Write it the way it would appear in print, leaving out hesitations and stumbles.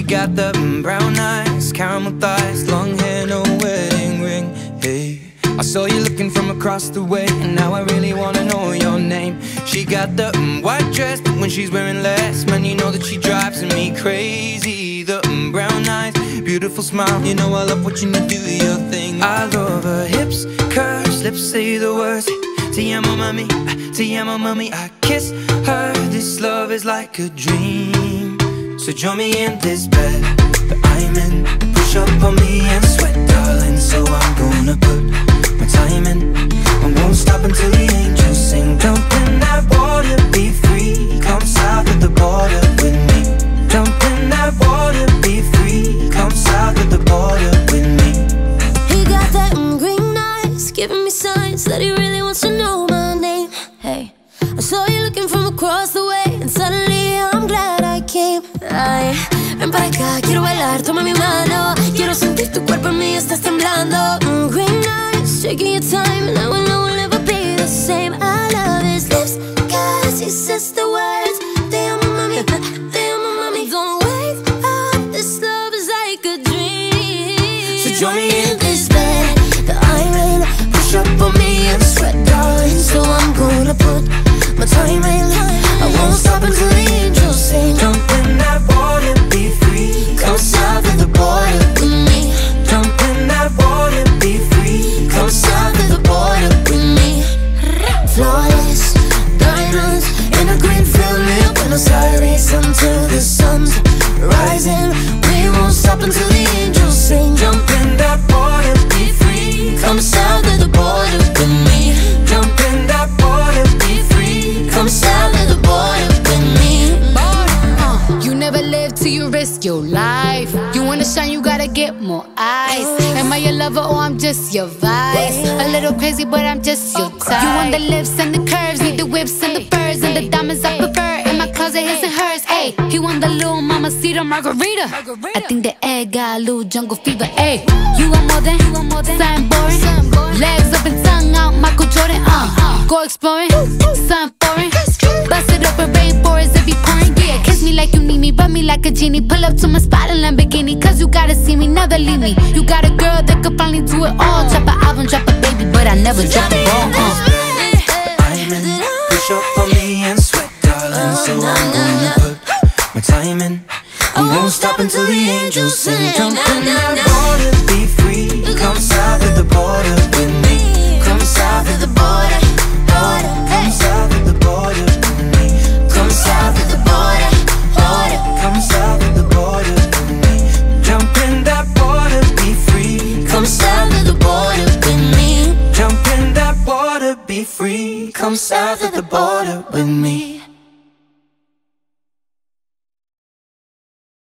got the brown eyes, caramel thighs, long hair, no wedding ring. Hey, I saw you looking from across the way, and now I really wanna know your name. She got the white dress, but when she's wearing less, man, you know that she drives me crazy. The brown eyes, beautiful smile, you know I love watching you do your thing. I love her hips, curves, lips say the words. Te amo mami, te amo mami. I kiss her, this love is like a dream. So join me in this bed that I'm in. Push up on me and sweat, darling. So I'm gonna put my time in. I won't stop until the angels sing. Jump in that water, be free. Come south of the border with me. Jump in that water, be free. Come south of the border with me. He got that green eyes, giving me signs that he really wants to know my name. Hey, I saw you looking from across the way, and suddenly I'm glad I came. Ay, ven para acá, quiero bailar, toma mi mano. Quiero sentir tu cuerpo en mí, estás temblando. Green eyes, taking your time, and I will know we'll never be the same. I love his lips, cause he says the words. Te amo mami, te amo mami. Don't wake up, this love is like a dream. So join me in this bed that I'm in. Push up on me and sweat, darling. So I'm gonna put my time in. I won't stop until the angels sing. Jump in that water, be free. Come south of the border with me. Jump in that water, be free. Come south of the border with me. Flawless diamonds in a green field near Buenos Aires until the sun's rising. We won't stop until the angels sing. Jump in that water, be free. Come south of the border with me. Jump in that water, be free. Come south of the border with me. You never live till you risk your life. You wanna shine, you gotta get more eyes. Am I your lover or I'm just your vice? A little crazy, but I'm just your type. You want the lips and the curves, need the whips and the furs, and the diamonds I prefer. In my closet, his and hers. Ayy, he want the little mamacita margarita. I think the egg got a little jungle fever. Ayy, you want more than something boring. Legs up and tongue out, Michael Jordan. Go exploring, something foreign. Bust it open, rainforest if you pouring. Yeah, kiss me like you need me, rub me like a genie. Pull up to my spot in Lamborghini, cause you gotta see me, never leave me. You got a girl that could finally do it all. Drop an album, drop a baby, but I never drop a ball. I'm in, push up on me and sweat, darling. So I'm gonna put my time in. I won't stop until the angels sing. Jump in that water, be free. Come south of the border with me. Come south of the border, border. Come south of the border with me. Come south of the border, border. Come south of the border with me. Jump in that water, be free. Come south of the border with me. Jump in that water, be free. Come south of the border with me.